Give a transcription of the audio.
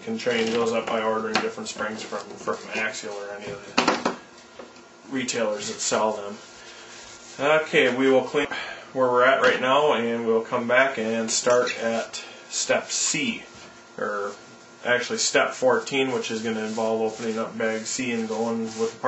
can train those up by ordering different springs from Axial or any of the retailers that sell them. Okay, we will clean where we're at right now, and we'll come back and start at step C, or actually step 14, which is going to involve opening up bag C and going with the